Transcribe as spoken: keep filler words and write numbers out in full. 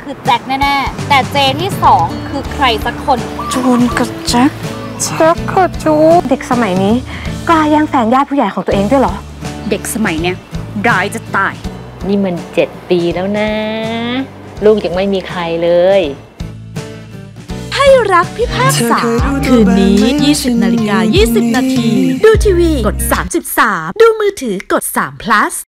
คือแจ็คแน่ๆแต่เจที่สองคือใครสักคนจูนกับแจ็คแจ็คกับจูนเด็กสมัยนี้กล้าแย่งแฟนญาติผู้ใหญ่ของตัวเองด้วยเหรอเด็กสมัยเนี้ยร้ายจะตายนี่มันเจ็ดปีแล้วนะลูกยังไม่มีใครเลยให้รักพิพากษาคืนนี้ ยี่สิบนาฬิกายี่สิบนาทีดูทีวีกดสามสิบสามดูมือถือกดสาม plus